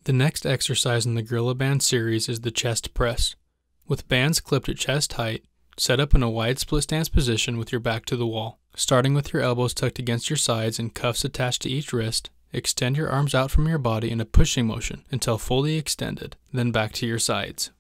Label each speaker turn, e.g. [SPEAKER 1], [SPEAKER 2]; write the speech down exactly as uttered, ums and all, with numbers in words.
[SPEAKER 1] The next exercise in the Gorilla Band series is the chest press. With bands clipped at chest height, set up in a wide split stance position with your back to the wall. Starting with your elbows tucked against your sides and cuffs attached to each wrist, extend your arms out from your body in a pushing motion until fully extended, then back to your sides.